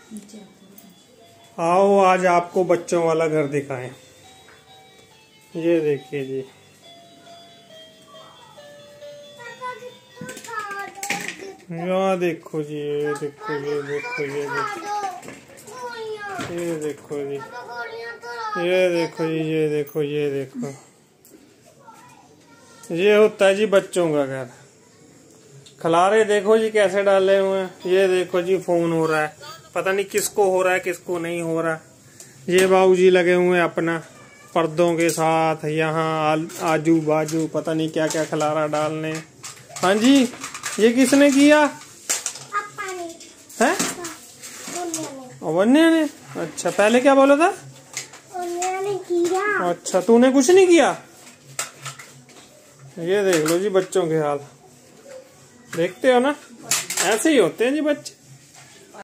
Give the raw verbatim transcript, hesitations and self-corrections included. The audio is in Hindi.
आओ आज आपको बच्चों वाला घर दिखाएं। ये देखिए जी, यहाँ देखो जी, ये देखो ये देखो ये देखो ये देखो जी, ये देखो जी, ये देखो ये देखो, ये होता है जी बच्चों का घर। खिलारे देखो जी कैसे डाले हुए हैं। ये देखो जी फोन हो रहा है, पता नहीं किसको हो रहा है किसको नहीं हो रहा। ये बाबूजी लगे हुए हैं अपना पर्दों के साथ, यहाँ आजू बाजू पता नहीं क्या क्या खिलारा डालने। हाँ जी, ये किसने किया है? वन्या ने। अच्छा, पहले क्या बोला था? ने किया। अच्छा, तूने कुछ नहीं किया। ये देख लो जी बच्चों के हाल, देखते हो ना, ऐसे ही होते हैं जी बच्चे।